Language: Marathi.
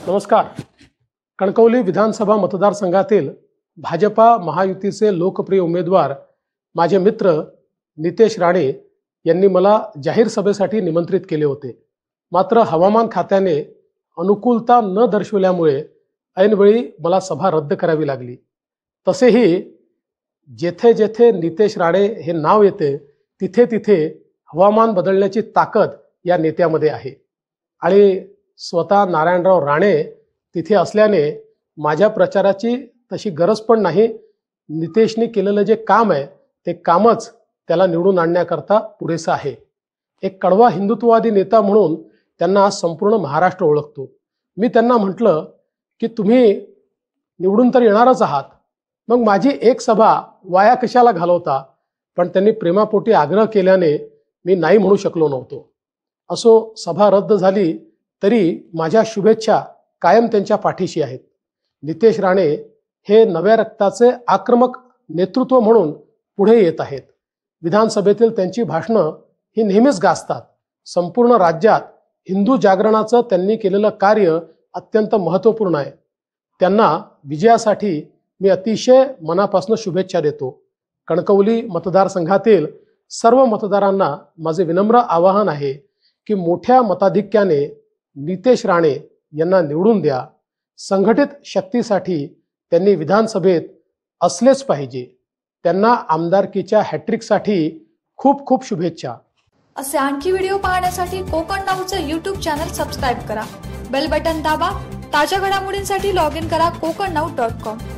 नमस्कार. कणकवली विधानसभा मतदारसंघातील भाजपा महायुतीचे लोकप्रिय उमेदवार माझे मित्र नितेश राणे यांनी मला जाहीर सभेसाठी निमंत्रित केले होते. मात्र हवामान खात्याने अनुकूलता न दर्शवल्यामुळे ऐनवेळी मला सभा रद्द करावी लागली. तसेही जेथे जेथे नितेश राणे हे नाव येते तिथे तिथे हवामान बदलण्याची ताकद या नेत्यामध्ये आहे आणि स्वतः नारायणराव राणे तिथे असल्याने माझ्या प्रचाराची तशी गरज पण नाही. नितेशने केलेलं जे काम आहे ते कामच त्याला निवडून आणण्याकरता पुरेसं आहे. एक कडवा हिंदुत्ववादी नेता म्हणून त्यांना आज संपूर्ण महाराष्ट्र ओळखतो. मी त्यांना म्हटलं की तुम्ही निवडून तर येणारच आहात, मग माझी एक सभा वाया कशाला घालवता. पण त्यांनी प्रेमापोटी आग्रह केल्याने मी नाही म्हणू शकलो नव्हतो. असो, सभा रद्द झाली तरी माझ्या शुभेच्छा कायम त्यांच्या पाठीशी आहेत. नितेश राणे हे नव्या रक्ताचे आक्रमक नेतृत्व म्हणून पुढे येत आहेत. विधानसभेतील त्यांची भाषणं ही नेहमीच गाजतात. संपूर्ण राज्यात हिंदू जागरणाचं त्यांनी केलेलं कार्य अत्यंत महत्त्वपूर्ण आहे. त्यांना विजयासाठी मी अतिशय मनापासून शुभेच्छा देतो. कणकवली मतदारसंघातील सर्व मतदारांना माझे विनम्र आवाहन आहे की मोठ्या मताधिक्याने नितेश राणे यांना निवडून द्या. संघटित शक्तीसाठी त्यांनी विधानसभेत असलेच पाहिजे. त्यांना आमदारकीच्या हॅट्रिकसाठी खूप खूप शुभेच्छा. असे आणखी व्हिडिओ पाहण्यासाठी कोकण नाऊचं YouTube चॅनल सबस्क्राईब करा. बेल बटन दाबा. ताज्या घडामोडींसाठी लॉग इन करा kokannow.com.